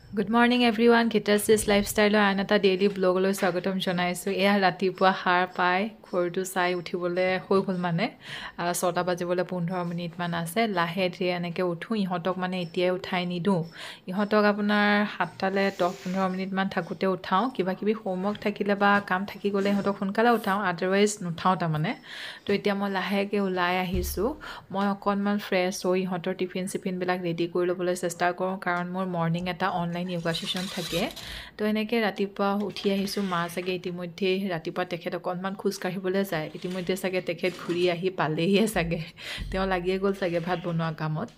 Good morning everyone. Kitasis lifestyle anata daily blog lo swagotam jonaisu. Eya ratipua har pai khortu sai uthibole hoi gol mane 6টা বাজিবলে 15 minute মান আছে লাহে ধীৰে এনেকে উঠো ইহতক মানে এতিয়াই উঠাই নিদু ইহতক আপোনাৰ 7টালে 10-15 মিনিট মান থাকুতে উঠাও কিবা কিবি হোমৱৰ্ক থাকিলে বা কাম থাকি গলে ইহতক সোনকালে উঠাও আদাৰৱাইজ নুঠাও তা মানে তো এতিয়া মই লাহেকে উলাই আহিছো মই অকনমান ফ্ৰেছ হৈ ইহতৰ টিফিন সিফিন বিলাক ৰেডি কৰি লবলৈ চেষ্টা কৰো কাৰণ মোৰ মৰ্নিং এটা অনলাইন yoga session থাকে তো এনেকে ৰাতিপুৱা উঠি আহিছো মা সাগে ইতিমধ্যে ৰাতিপুৱা তেখেত অকনমান খুজ কাঢ়িবলৈ যায় ইতিমধ্যে সাগে তেখেত ঘুৰি আহি পালেহিয়ে সাগে তেওঁ লাগিয়ে গ'ল সাগে ভাত বনোৱা কামত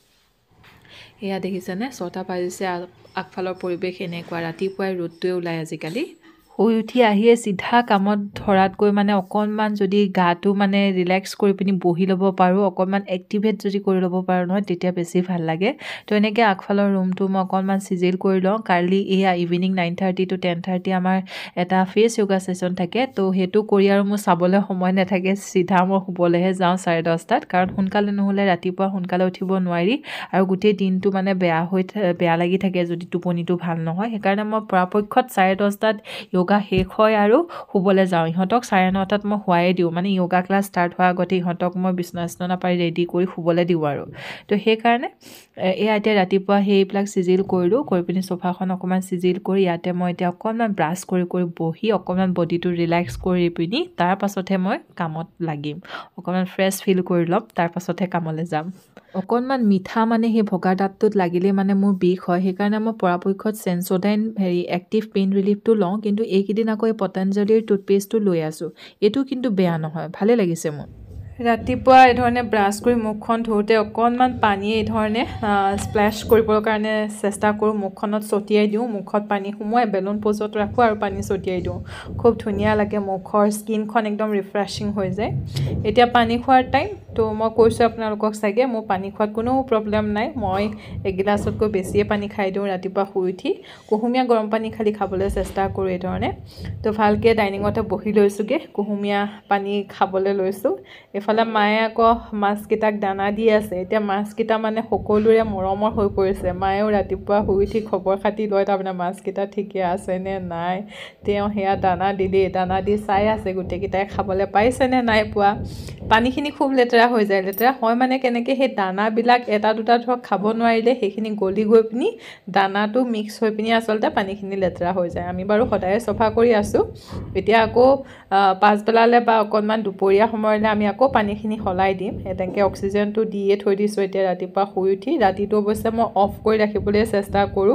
এয়া দেখিছেনে 6টা বাজিছে আগফালৰ পৰিবেশ এনেকুৱা ৰাতিপুৱাই ৰ'দটোৱে ওলাই আজিকালি শুই উঠি আহিয়ে সিধা কামত ধৰাত গৈ মানে অকনমান যদি গাটো মানে ৰিলেক্স কৰি পিনি বহি ল'ব পাৰো অকনমান এক্টিভেট যদি কৰি ল'ব পাৰো নহয় তেতিয়া বেছি ভাল লাগে তো এনেকে আগফালৰ ৰুমটো মই অকনমান সিজিল কৰি লওঁ কালি এয়া ইভিনিং 9:30 to 10:30 আমাৰ এটা ফেস যোগা সেশন থাকে তো হেতু কৰি আৰু মই চাবলৈ সময় নাথাকে সিধা মই শুবলৈহে যাওঁ 10:30 কাৰণ সোনকালে নহলে ৰাতিপুৱা সোনকালে উঠিব নোৱাৰি আৰু গোটেই দিনটো মানে বেয়া লাগি থাকে যদি টোপনিটো ভাল নহয় সেইকাৰণে মই পৰাপক্ষত 10:30 yoga শেষ হয় আৰু শুবলে যাওঁ ইহতক 9:30 মই শুৱাই দিও মানে yoga ক্লাস ষ্টাৰ্ট হোৱা আগতে ইহতক মই বিছনাছনা পাৰি ৰেডি কৰি শুবলে দিও আৰু তো সেই কাৰণে এয়া এতিয়া ৰাতিপুৱা হেইবিলাক সিজিল কৰিলো কৰি পিনি সোফাখন অকমান সিজিল কৰি ইয়াতে মই এতিয়া অকনমান ব্ৰাশ কৰি বহি অকনমান বডিটো ৰিলেক্স কৰি পিনি তাৰ পাছতহে মই কামত লাগিম অকনমান ফ্ৰেছ ফিল কৰি লম তাৰ পাছতহে কামলে যাম অকনমান মিঠা মানে হে ভগা দাঁতটোত লাগিলে মানে মোৰ বিষ হয় সেইকাৰণে মই পৰাপক্ষত সেন্সোডাইন হেৰি এক্টিভ পেইন ৰিলিফটো লওঁ কিন্তু এইকেইদিন আকৌ পতঞ্জলিৰ টুথপেষ্টটো লৈ আছো এটো কিন্তু বেয়া নহয় ভালে লাগিছে মোৰ ৰাতিপুৱা এই ধৰণে ব্ৰাশ কৰি মুখখন ধুতে অকনমান পানী এই ধৰণে স্প্ল্যাশ কৰিবৰ কাৰণে চেষ্টা কৰো মুখখনত ছটিয়াই দিও মুখত পানী সুমুৱাই বেলুন পজত ৰাখো আৰু পানী ছটিয়াই দিও খুব ধুনিয়া লাগে মুখৰ স্কিনখন একদম ৰিফ্ৰেশিং হৈ যায় এতিয়া পানী খোৱাৰ টাইম তো মই কৈছো আপোনালোকক সাগে মোৰ পানী খোৱাত কোনো প্ৰবলেম নাই মই এগিলাছতকৈ বেছিয়ে পানী খাই দিও ৰাতিপুৱা শুই উঠি কুহুমীয়া গৰম পানী খালি খাবলৈ চেষ্টা কৰো এই ধৰণে তো ভালকে ডাইনিঙতে বহি লৈছোগে কুহুমীয়া পানী খাবলৈ লৈছো এফালে মায়ে আকৌ মাছ কিটাক দানা দি আছে এতিয়া মাছ কিটা মানে সকলোৰে মৰমৰ হৈ পৰিছে মায়েও ৰাতিপুৱা শুই উঠি খবৰ খাতি লয় তাৰমানে মাছ কিটা ঠিকে আছে নে নাই তেওঁ হেয়া দানা দি চাই আছে গুটেকিটাই খাবলৈ পাইছে নে নাই পোৱা পানীখিনি খুব লেতেৰা হৈ যায় লেতেৰা হয় মানে কেনেকে হে দানা বিলাক এটা দুটা ধৰক খাব নোৱাৰিলে সেইখিনি গলি গৈ পিনি দানাটো মিক্স হৈ পিনি আসলতে পানীখিনি লেতেৰা হৈ যায় আমি বাৰু সদায় সফা কৰি আছো এতিয়া আকৌ পাঁচবেলালে বা অকনমান দুপৰীয়া সময়লে আমি আকৌ পানীখিনি হলাই দিম এতেনকে অক্সিজেনটো দিয়ে থৈ দিছো এতিয়া ৰাতিপুৱা শুই উঠি ৰাতিটো অৱশ্যে মই অফ কৰি ৰাখিবলৈ চেষ্টা কৰো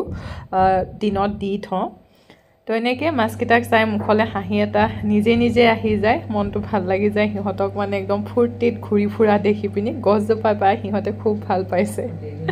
দিনত দি থওঁ তো এনেকে মাছকিটাক চাই মুখলে হাঁহি এটা নিজে আহি যায় মনটো ভাল লাগি যায় হিহতক মানে একদম ফুৰ্তিত ঘুৰি ফুৰা দেখি পিনি গছজোপা পাই হিহতে খুব ভাল পাইছে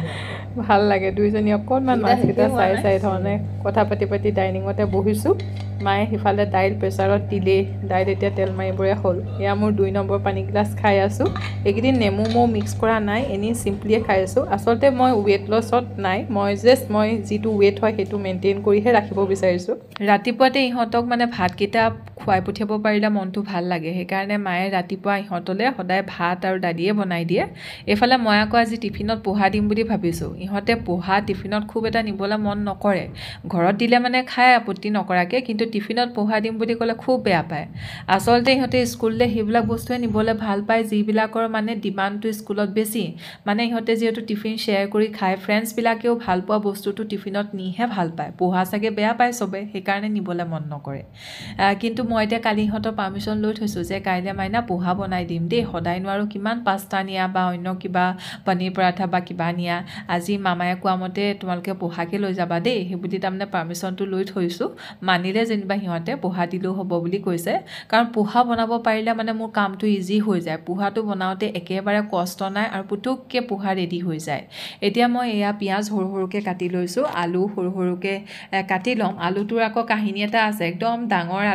ভাল লাগে দুইজনী অকনমান মাছকিটা চাই ধৰণে কথা পাতি ডাইনিঙতে বহিছো মায়ে হিফালে দাইল প্ৰেছাৰত দিলে দাইল এতিয়া তেল মাৰিবৰে হ'ল এয়া মোৰ 2 নম্বৰ পানী গ্লাস খাই আছো একিদিন নেমু মো মিক্স কৰা নাই এনি সিম্পলিয়ে খাই আছো আসলতে মই ওয়েট লছত নাই মই জিটো ওয়েট হয় হেতু মেইনটেইন কৰিহে ৰাখিব বিচাৰিছো ৰাতিপুৱাতে ইহতক মানে ভাত কিটা খুৱাই পঠিয়াব পাৰিলে মনটো ভাল লাগে সেইকাৰণে মায়ে ৰাতিপুৱা ইহতলে সদায় ভাত আৰু দালিয়ে বনাই দিয়ে এফালে মই আকৌ আজি টিফিনত পোহা দিম বুলি ভাবিছো ইহতে পোহা টিফিনত খুব এটা নিবলে মন নকৰে ঘৰত দিলে মানে খাই আপত্তি নকৰাকে কিন্তু টিফিনত পোহা দিম বুলি ক'লে খুব বেয়া পায় আসলতে ইহতে স্কুললে হেবিলাক বস্তুৱে নিবলে ভাল পায় যিবিলাকৰ মানে ডিমান্ডটো স্কুলত বেছি মানে ইহতে যেহেতু টিফিন শেয়াৰ কৰি খায় ফ্ৰেন্ডছ বিলাকেও ভাল পোৱা বস্তুটো টিফিনত নিহে ভাল পায় পোহা সাগে বেয়া পায় সবে সেইকাৰণে নিবলে মন নকৰে কিন্তু মই এতিয়া কালি ইহতৰ পাৰমিশন লৈ থৈছো যে কাইলে মাইনা পোহা বনাই দিম দেই সদায় নোৱাৰো কিমান পাস্তা নিয়া বা অন্য কিবা পনীৰ পৰাঠা বা কিবা নিয়া আজি মামায়ে কোৱা মতে তোমালোকে পোহাকে লৈ যাবা দেই হেবুলি তামনে পাৰমিশনটো লৈ থৈছো মানিলে যেনিবা হিহতে পোহা দিলো হ'ব বুলি কৈছে কাৰণ পোহা বনাব পাৰিলে মানে মোৰ কামটো ইজি হৈ যায় পোহাটো বনাওতে একেবাৰে কষ্ট নাই আৰু পুতুককে পোহা ৰেডি হৈ যায় এতিয়া মই এয়া পিয়াজ সৰুকে কাটি লৈছো আলু সৰুকে কাটি লম আলুটোৰ আকৌ কাহিনী এটা আছে একদম ডাঙৰ আলু এটো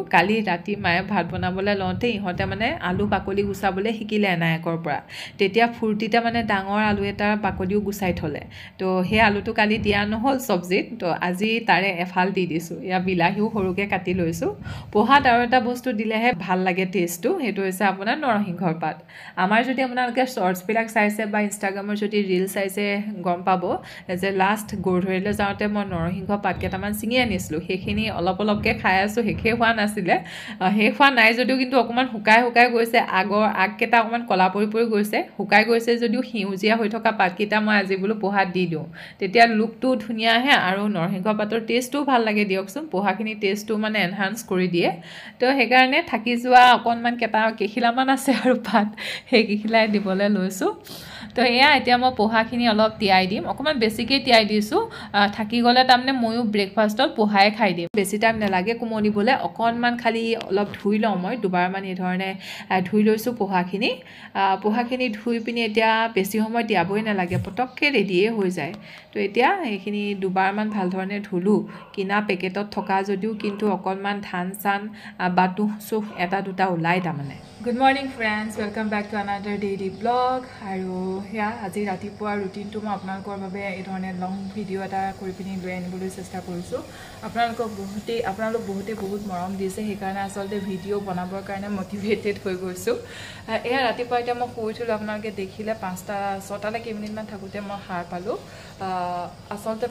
কালি ৰাতি মায়ে ভাত বনাবলৈ লওঁতে ইহঁতে মানে আলু বাকলি গুচাবলৈ শিকিলে এনায়েকৰ পৰা তেতিয়া ফূৰ্তিতে মানে ডাঙৰ আলু এটাৰ বাকলিও গুচাই থ'লে তো সেই আলুটো কালি দিয়া নহ'ল চব্জিত তো আজি তাৰে এফাল দি দিছোঁ এয়া বিলাহীও সৰুকৈ কাটি লৈছোঁ পোহাত আৰু এটা বস্তু দিলেহে ভাল লাগে টেষ্টটো সেইটো হৈছে আপোনাৰ নৰসিংহৰ পাত আমাৰ যদি আপোনালোকে শ্বৰ্টছবিলাক চাইছে বা ইনষ্টাগ্ৰামৰ যদি ৰিল চাইছে গম পাব যে লাষ্ট গধূলিলৈ যাওঁতে মই নৰসিংহ পাত কেইটামান ছিঙি আনিছিলোঁ সেইখিনি অলপ অলপকৈ খাই আছোঁ শেষেই হোৱা নাছিলে শেষ হোৱা নাই যদিও কিন্তু অকণমান শুকাই গৈছে আগকেইটা অকণমান কলা পৰি গৈছে শুকাই গৈছে যদিও সেউজীয়া হৈ থকা পাতকেইটা মই আজি বোলো পোহাত দি দিওঁ তেতিয়া লুকটো ধুনীয়া আহে আৰু নৰসিংহ পাতৰ টেষ্টটোও ভাল লাগে দিয়কচোন পোহাখিনি টেষ্টটো মানে এনহান্স কৰি দিয়ে তো সেইকাৰণে থাকি যোৱা অকণমান কেইখিলামান আছে আৰু পাত সেই কেইখিলাই দিবলৈ লৈছোঁ তো এয়া এতিয়া মই পোহাখিনি অলপ তিয়াই দিম অকণমান বেছিকৈ তিয়াই দিছোঁ থাকি গ'লে তাৰমানে ময়ো ব্ৰেকফাষ্টত পোহাই খাই দিম বেছি টাইম নালাগে কোমলিবলৈ অকণমান খালি অলপ ধুই লওঁ মই দুবাৰমান এইধৰণে ধুই লৈছোঁ পোহাখিনি ধুই পিনি এতিয়া বেছি সময় তিয়াবই নালাগে পটককৈ ৰেডিয়ে হৈ যায় তো এতিয়া এইখিনি দুবাৰমান ভাল ধৰণে ধুলোঁ কিনা পেকেটত থকা যদিও কিন্তু অকণমান ধান চান বা তুহ চুহ এটা দুটা ওলাই তাৰমানে good morning friends welcome back to another daily blog আৰু সেয়া আজি ৰাতিপুৱা ৰুটিনটো মই আপোনালোকৰ বাবে এই ধৰণে লং ভিডিঅ' এটা কৰি পিনি লৈ আনিবলৈ চেষ্টা কৰিছোঁ আপোনালোক বহুতে বহুত মৰম দিছে সেইকাৰণে আচলতে ভিডিঅ' বনাবৰ কাৰণে মটিভেটেড হৈ গৈছোঁ এয়া ৰাতিপুৱা এতিয়া মই শুই উঠিলোঁ আপোনালোকে দেখিলে 5:06 কেইমিনিটমান থাকোঁতে মই সাৰ পালোঁ আচলতে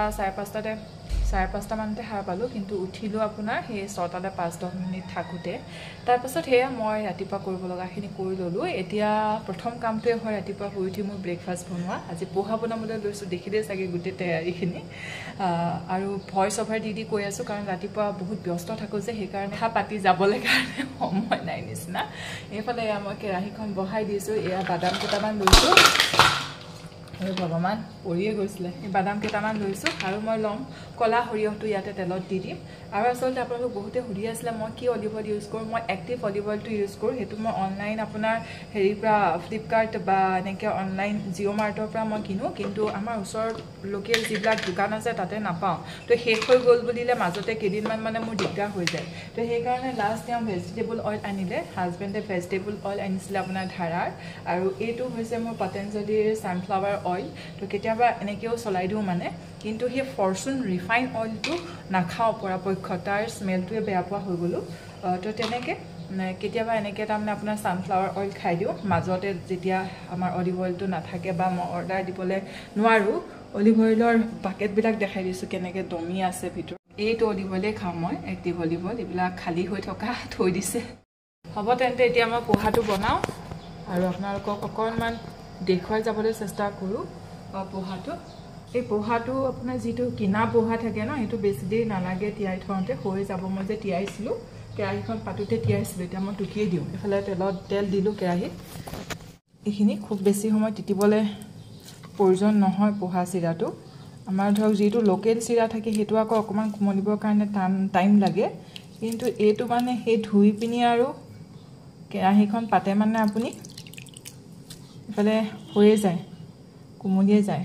5:30 মানতে সাৰ পালোঁ কিন্তু উঠিলোঁ আপোনাৰ সেই 6টালৈ 5-10 মিনিট থাকোঁতে তাৰপাছত সেয়া মই ৰাতিপুৱা কৰিব লগাখিনি কৰি ল'লোঁ এতিয়া প্ৰথম কামটোৱে হয় ৰাতিপুৱা শুই উঠি মোৰ ব্ৰেকফাষ্ট বনোৱা আজি পোহা বনাবলৈ লৈছোঁ দেখিলেই চাগে গোটেই তৈয়াৰীখিনি আৰু ভইচ অভাৰ দি কৈ আছোঁ কাৰণ ৰাতিপুৱা বহুত ব্যস্ত থাকোঁ যে সেইকাৰণে পাতি যাবলৈ কাৰণে সময় নাই নিচিনা এইফালে এয়া মই কেৰাহীখন বহাই দিছোঁ এয়া বাদাম কেইটামান লৈছোঁ আৰু ভগৱান পৰিয়ে গৈছিলে এই বাদাম কেইটামান লৈছোঁ আৰু মই ল'ম কলা সৰিয়হটো ইয়াতে তেলত দি দিম আৰু আচলতে আপোনালোক বহুতে সুধি আছিলে মই কি অলিভ অইল ইউজ কৰোঁ মই এক্টিভ অলিভ অইলটো ইউজ কৰোঁ সেইটো মই অনলাইন আপোনাৰ হেৰিৰ পৰা ফ্লিপকাৰ্ট বা এনেকৈ অনলাইন জিঅ' মাৰ্টৰ পৰা মই কিনো কিন্তু আমাৰ ওচৰত লোকেল যিবিলাক দোকান আছে তাতে নাপাওঁ তো শেষ হৈ গ'ল বুলিলে মাজতে কেইদিনমান মানে মোৰ দিগদাৰ হৈ যায় তো সেইকাৰণে লাষ্ট তেওঁ ভেজিটেবল অইল আনিলে হাজবেণ্ডে ভেজিটেবল অইল আনিছিলে আপোনাৰ ধাৰাৰ আৰু এইটো হৈছে মোৰ পতঞ্জলিৰ ছানফ্লাৱাৰ অইল তো কেতিয়াবা এনেকৈও চলাই দিওঁ মানে কিন্তু সেই ফৰচুন ৰিফাইন অইলটো নাখাওঁ পৰাপক্ষত তাৰ স্মেলটোৱে বেয়া পোৱা হৈ গ'লোঁ তো তেনেকৈ কেতিয়াবা এনেকৈ তাৰমানে আপোনাৰ ছানফ্লাৱাৰ অইল খাই দিওঁ মাজতে যেতিয়া আমাৰ অলিভ অইলটো নাথাকে বা মই অৰ্ডাৰ দিবলৈ নোৱাৰোঁ অলিভ অইলৰ বাকেটবিলাক দেখাই দিছোঁ কেনেকৈ দমি আছে ভিতৰত এইটো অলিভ অইলেই খাওঁ মই এক্টিভ অলিভ অইল এইবিলাক খালী হৈ থকা থৈ দিছে হ'ব তেন্তে এতিয়া মই পোহাটো বনাওঁ আৰু আপোনালোকক অকণমান দেখুৱাই যাবলৈ চেষ্টা কৰোঁ পোহাটো এই পোহাটো আপোনাৰ যিটো কিনা পোহা থাকে ন সেইটো বেছি দেৰি নালাগে তিয়াই থওঁতে হৈ যাব মই যে তিয়াইছিলোঁ কেৰাহীখন পাতোঁতে তিয়াইছিলোঁ এতিয়া মই টুকিয়ে দিওঁ এইফালে তেল দিলোঁ কেৰাহীত এইখিনি খুব বেছি সময় তিতিবলৈ প্ৰয়োজন নহয় পোহা চিৰাটো আমাৰ ধৰক যিটো লোকেল চিৰা থাকে সেইটো আকৌ অকণমান কোমলিবৰ কাৰণে টাইম লাগে কিন্তু এইটো মানে সেই ধুই পিনি আৰু কেৰাহীখন পাতে মানে আপুনি এইফালে হৈয়ে যায় কোমলিয়ে যায়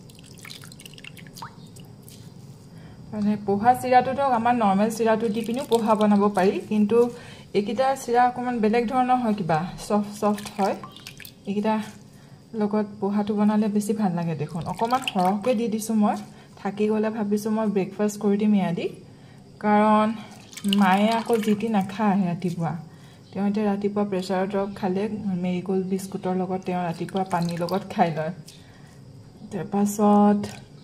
মানে পোহা চিৰাটোতো আমাৰ নৰ্মেল চিৰাটো দি পিনিও পোহা বনাব পাৰি কিন্তু এইকেইটা চিৰা অকণমান বেলেগ ধৰণৰ হয় কিবা চফ্ট হয় এইকেইটা লগত পোহাটো বনালে বেছি ভাল লাগে দেখোন অকণমান সৰহকৈ দি দিছোঁ মই থাকি গ'লে ভাবিছোঁ মই ব্ৰেকফাষ্ট কৰি দিম এয়া দি কাৰণ মায়ে আকৌ জিতি নাখায় ৰাতিপুৱা তেওঁ এতিয়া ৰাতিপুৱা প্ৰেছাৰ ড্ৰপ খালে মেৰিগোল্ড বিস্কুটৰ লগত তেওঁ ৰাতিপুৱা পানীৰ লগত খাই লয় তাৰপাছত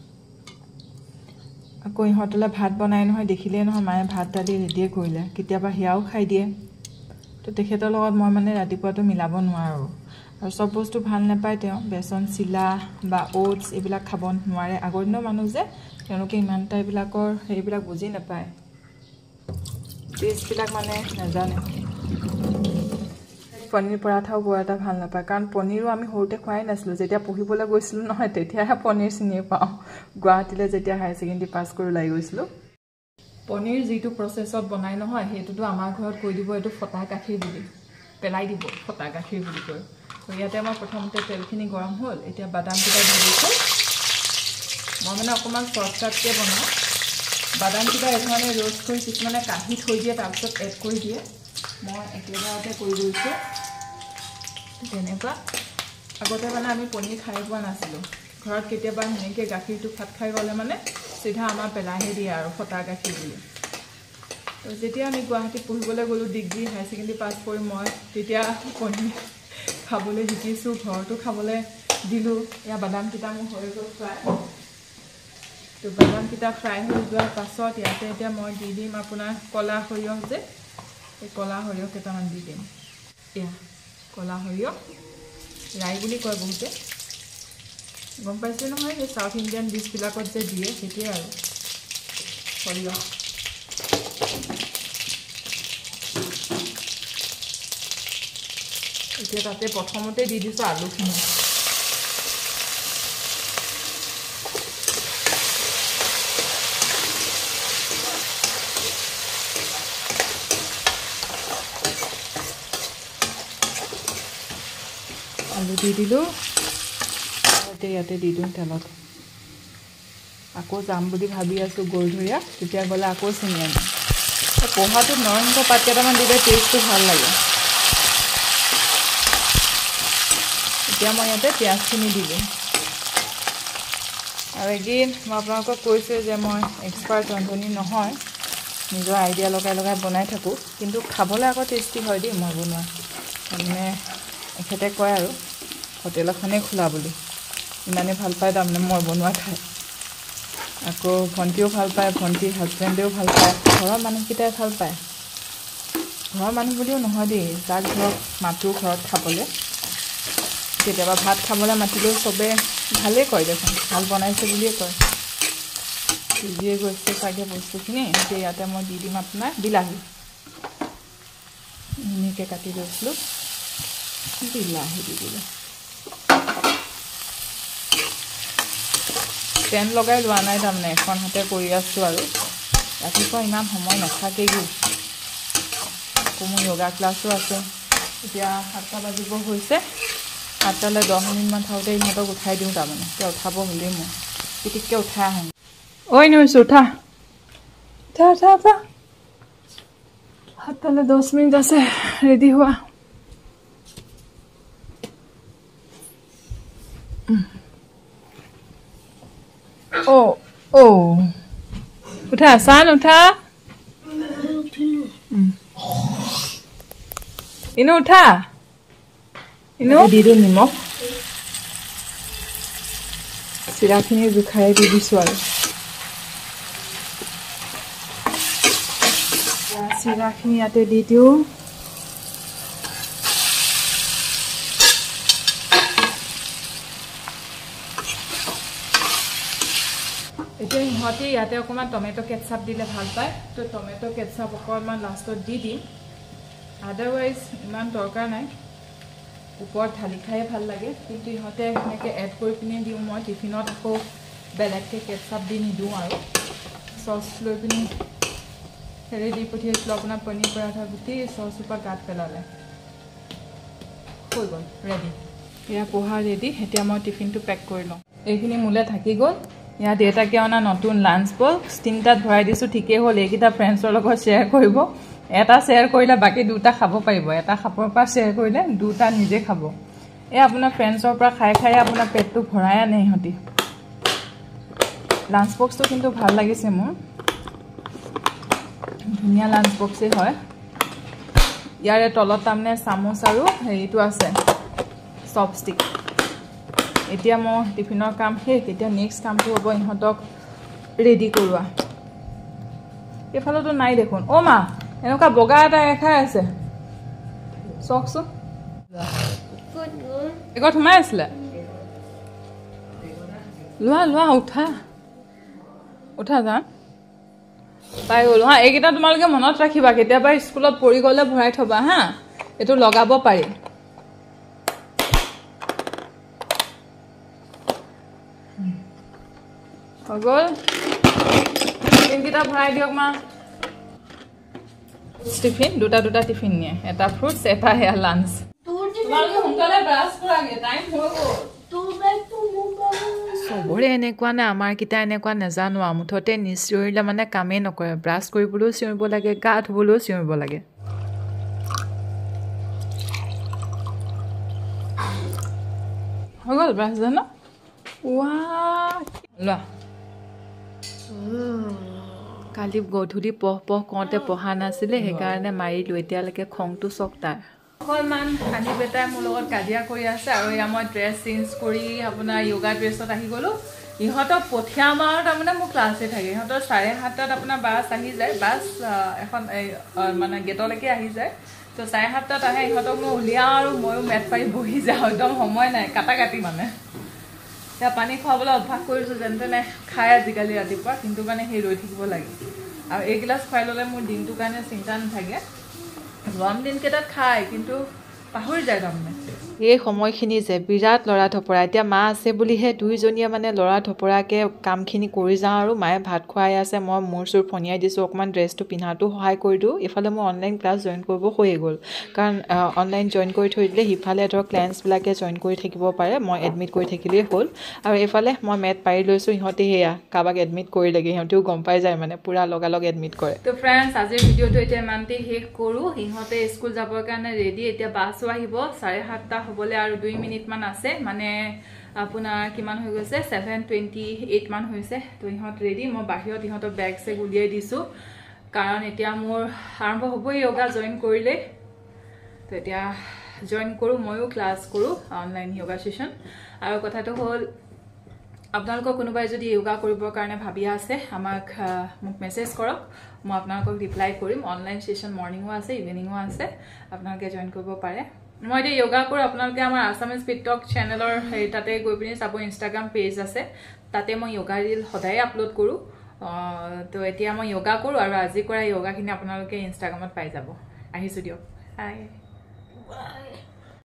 আকৌ ইহঁতলৈ ভাত বনাই নহয় দেখিলে নহয় মায়ে ভাত দালি ৰেডিয়ে কৰিলে কেতিয়াবা সেয়াও খাই দিয়ে তো তেখেতৰ লগত মই মানে ৰাতিপুৱাটো মিলাব নোৱাৰোঁ আৰু চব বস্তু ভাল নাপায় তেওঁ বেচন চিলা বা অ'টছ এইবিলাক খাব নোৱাৰে আগৰ দিনৰ মানুহ যে তেওঁলোকে ইমানটা এইবিলাকৰ সেইবিলাক বুজি নাপায় টেষ্টবিলাক মানে নাজানে পনীৰ পৰাঠাও বৰ এটা ভাল নাপায় কাৰণ পনীৰো আমি সৰুতে খোৱাই নাছিলোঁ যেতিয়া পঢ়িবলৈ গৈছিলোঁ নহয় তেতিয়াহে পনীৰ চিনি পাওঁ গুৱাহাটীলৈ যেতিয়া হায়াৰ ছেকেণ্ডেৰী পাছ কৰি ওলাই গৈছিলোঁ পনীৰ যিটো প্ৰচেছত বনাই নহয় সেইটোতো আমাৰ ঘৰত কৈ দিব এইটো ফটা গাখীৰ বুলি পেলাই দিব ফটা গাখীৰ বুলি কয় তো ইয়াতে আমাৰ প্ৰথমতে তেলখিনি গৰম হ'ল এতিয়া বাদামকেইটা দি দিছোঁ মই মানে অকণমান শ্বৰ্টকাটকৈ বনাওঁ বাদামকেইটা এধৰণে ৰোষ্ট কৰি কিছুমানে কাঢ়ি থৈ দিয়ে তাৰপিছত এড কৰি দিয়ে মই একেবাৰতে কৰি লৈছোঁ তেনেকুৱা আগতে মানে আমি পনীৰ খাই পোৱা নাছিলোঁ ঘৰত কেতিয়াবা সেনেকৈ গাখীৰটো ফাট খাই গ'লে মানে চিধা আমাৰ পেলাইহে দিয়ে আৰু ফটা গাখীৰ দিয়ে তো যেতিয়া আমি গুৱাহাটীত পঢ়িবলৈ গ'লোঁ ডিগ্ৰী হায়াৰ ছেকেণ্ডেৰী পাছ কৰি মই তেতিয়া পনীৰ খাবলৈ শিকিছোঁ ঘৰতো খাবলৈ দিলোঁ এয়া বাদামকেইটা মোৰ হৈ গ'ল ফ্ৰাই তো বাদামকেইটা ফ্ৰাই হৈ যোৱাৰ পাছত ইয়াতে এতিয়া মই দি দিম আপোনাৰ ক'লা সৰিয়হ যে এই ক'লা সৰিয়হ কেইটামান দি দিম এয়া ক'লা সৰিয়হ ৰাই বুলি কয় বহুতে গম পাইছে নহয় এই সাউথ ইণ্ডিয়ান ডিছবিলাকত যে দিয়ে সেইটোৱে আৰু সৰিয়হ এতিয়া তাতে প্ৰথমতে দি দিছোঁ আলুখিনি আলু দি দিলোঁ ইয়াতে দি দিওঁ তেলত আকৌ যাম বুলি ভাবি আছোঁ গৰধৰীয়া তেতিয়া গ'লে আকৌ চিনি আনিম পোহাটোত নৰসিংহ পাত কেইটামান দিলে টেষ্টটো ভাল লাগে এতিয়া মই ইয়াতে পিঁয়াজখিনি দি দিম আৰু এগেইন মই আপোনালোকক কৈছোঁ যে মই এক্সপাৰ্ট ৰান্ধনি নহয় নিজৰ আইডিয়া লগাই লগাই বনাই থাকোঁ কিন্তু খাবলৈ আকৌ টেষ্টি হয় দেই মই বনোৱা মানে এখেতে কয় আৰু হোটেল এখনেই খোলা বুলি ইমানেই ভাল পায় তাৰমানে মই বনোৱা খাই আকৌ ভণ্টিও ভাল পায় ভণ্টিৰ হাজবেণ্ডেও ভাল পায় ঘৰৰ মানুহকেইটাই ভাল পায় ঘৰৰ মানুহ বুলিও নহয় দেই যাক ধৰক মাতো ঘৰত খাবলৈ কেতিয়াবা ভাত খাবলৈ মাতিলেও চবে ভালেই কয় দেখোন ভাল বনাইছে বুলিয়ে কয় সিজিয়ে গৈছে চাগে বস্তুখিনি এতিয়া ইয়াতে মই দি দিম আপোনাৰ বিলাহী ধুনীয়াকৈ কাটি লৈছিলোঁ বিলাহী দি দিলোঁ পেন লগাই লোৱা নাই তাৰমানে এখন হাতে কৰি আছোঁ আৰু ৰাতিপুৱা ইমান সময় নাথাকেগৈ আকৌ মোৰ য়োগা ক্লাছো আছে এতিয়া 7টা বাজিব হৈছে 7টালৈ 10 মিনিটমান থাকোঁতে ইহঁতক উঠাই দিওঁ তাৰমানে এতিয়া উঠাব হ'লেই মই পিটিককৈ উঠাই আহোঁ ঐ নৈছোঁ উঠা উঠা উঠা উঠা 7টালৈ 10 মিনিট আছে ৰেডি হোৱা উঠা চান উঠা ইনো উঠা ইনো দি দিওঁ নিমখ চিৰাখিনি জোখাৰে দি দিছোঁ আৰু চিৰাখিনি ইয়াতে দি দিওঁ এতিয়া সিহঁতে ইয়াতে অকণমান টমেটো কেটচাপ দিলে ভাল পায় তো টমেটো কেটচাপ অকণমান লাষ্টত দি দিম আদাৰৱাইজ ইমান দৰকাৰ নাই ওপৰত ঢালি খায়ে ভাল লাগে কিন্তু ইহঁতে সেনেকৈ এড কৰি পিনে দিওঁ মই টিফিনত আকৌ বেলেগকৈ কেটচাপ দি নিদিওঁ আৰু চচ লৈ পিনি হেৰি দি পঠিয়াইছিলোঁ আপোনাৰ পনীৰ পৰাঠা গোটেই চচৰ পৰা গাত পেলালে হৈ গ'ল ৰেডি এয়া পোহা ৰেডি এতিয়া মই টিফিনটো পেক কৰি লওঁ এইখিনি মোলৈ থাকি গ'ল ইয়াত দেউতাকে অনা নতুন লাঞ্চ বক্স 3টাত ভৰাই দিছোঁ ঠিকেই হ'ল এইকেইটা ফ্ৰেণ্ডছৰ লগত শ্বেয়াৰ কৰিব এটা শ্বেয়াৰ কৰিলে বাকী 2টা খাব পাৰিব এটা খাপৰ পৰা শ্বেয়াৰ কৰিলে 2টা নিজে খাব এই আপোনাৰ ফ্ৰেণ্ডছৰ পৰা খাই খাই আপোনাৰ পেটটো ভৰাই আনে ইহঁতি লাঞ্চ বক্সটো কিন্তু ভাল লাগিছে মোৰ ধুনীয়া লাঞ্চ বক্সেই হয় ইয়াৰে তলত তাৰমানে চামুচ আৰু হেৰিটো আছে চপষ্টিক এতিয়া মই টিফিনৰ কাম শেষ এতিয়া নেক্সট কামটো হ'ব ইহঁতক ৰেডি কৰোৱা এইফালতো নাই দেখোন অ' মা এনেকুৱা বগা এটা খাই আছে চাওকচোন এগত সোমাই আছিলে লোৱা লোৱা উঠা উঠা যাম পাই গ'লো হা এইকেইটা তোমালোকে মনত ৰাখিবা কেতিয়াবা স্কুলত পৰি গ'লে ভৰাই থবা হা এইটো লগাব পাৰি হৈ গ'ল তিনিটা ভৰাই দিয়ক মা টিফিন 2টা টিফিন নিয়ে এটা ফ্ৰুটছ এটা হেয়া লাঞ্চ তোমালোকে সোনকালে ব্ৰাছ কৰাগে টাইম হৈ গ'ল চবৰে এনেকুৱা নে আমাৰ কিটা এনেকুৱা নাজানো আৰু মুঠতে নিচিঞৰিলে মানে কামেই নকৰে ব্ৰাছ কৰিবলৈও চিঞৰিব লাগে গা ধুবলৈও চিঞৰিব লাগে হৈ গ'ল ব্ৰাছ জানো ৱা লোৱা কালি গধূলি পহ কওঁতে পঢ়া নাছিলে সেইকাৰণে মাৰিলোঁ এতিয়ালৈকে খংটো চক তাৰ অকণমান খানি বেটাই মোৰ লগত কাজিয়া কৰি আছে আৰু এয়া মই ড্ৰেছ চেঞ্জ কৰি আপোনাৰ য়োগা ড্ৰেছত আহি গ'লোঁ ইহঁতক পঠিয়াম আৰু তাৰমানে মোৰ ক্লাছে থাকে ইহঁতৰ 7:30 আপোনাৰ বাছ আহি যায় বাছ এখন মানে গেটলৈকে আহি যায় তো 7:30 আহে ইহঁতক মই উলিয়াওঁ আৰু ময়ো মেট পাৰি বহি যাওঁ একদম সময় নাই কাটি মানে এতিয়া পানী খুৱাবলৈ অভ্যাস কৰিছোঁ যেন তেনে খাই আজিকালি ৰাতিপুৱা কিন্তু মানে সেই ৰৈ থাকিব লাগে আৰু এগিলাচ খুৱাই ল'লে মোৰ দিনটোৰ কাৰণে চিন্তা নাথাকে গৰম দিনকেইটাত খায় কিন্তু পাহৰি যায় তাৰমানে এই সময়খিনি যে বিৰাট লৰা থপৰা এতিয়া মা আছে বুলিহে দুইজনীয়ে মানে লৰা থপৰাকৈ কামখিনি কৰি যাওঁ আৰু মায়ে ভাত খুৱাই আছে মই মূৰ চুৰ ফনিয়াই দিছোঁ অকণমান ড্ৰেছটো পিন্ধাটো সহায় কৰি দিওঁ ইফালে মই অনলাইন ক্লাছ জইন কৰিব হৈয়ে গ'ল কাৰণ অনলাইন জইন কৰি থৈ দিলে সিফালে ধৰক ক্লায়েণ্টছবিলাকে জইন কৰি থাকিব পাৰে মই এডমিট কৰি থাকিলেই হ'ল আৰু এইফালে মই মেট পাৰি লৈছোঁ ইহঁতে সেয়া কাৰোবাক এডমিট কৰি লাগে সিহঁতেও গম পাই যায় মানে পূৰা লগালগ এডমিট কৰে তো ফ্ৰেণ্ডছ আজিৰ ভিডিঅ'টো এতিয়া ইমানতে শেষ কৰোঁ সিহঁতে স্কুল যাবৰ কাৰণে ৰেডি এতিয়া বাছো আহিব 7:30 হ'বলৈ আৰু 2 মিনিটমান আছে মানে আপোনাৰ কিমান হৈ গৈছে 7:28 মান হৈছে তো ইহঁত ৰেডি মই বাহিৰত ইহঁতৰ বেগ চেগ উলিয়াই দিছোঁ কাৰণ এতিয়া মোৰ আৰম্ভ হ'বই য়োগা জইন কৰিলে তো এতিয়া জইন কৰোঁ ময়ো ক্লাছ কৰোঁ অনলাইন য়োগা ছেশ্যন আৰু কথাটো হ'ল আপোনালোকৰ কোনোবাই যদি য়োগা কৰিবৰ কাৰণে ভাবি আছে মোক মেছেজ কৰক মই আপোনালোকক ৰিপ্লাই কৰিম অনলাইন ছেশ্যন মৰ্ণিঙো আছে ইভিনিঙো আছে আপোনালোকে জইন কৰিব পাৰে মই এতিয়া য়োগা কৰোঁ আপোনালোকে আমাৰ আছামিজ পিটক চেনেলৰ তাতে গৈ পিনি চাব ইনষ্টাগ্ৰাম পেজ আছে তাতে মই য়োগা ৰীল সদায় আপলোড কৰোঁ তো এতিয়া মই য়োগা কৰোঁ আৰু আজি কৰা য়োগাখিনি আপোনালোকে ইনষ্টাগ্ৰামত পাই যাব আহিছোঁ দিয়ক বাই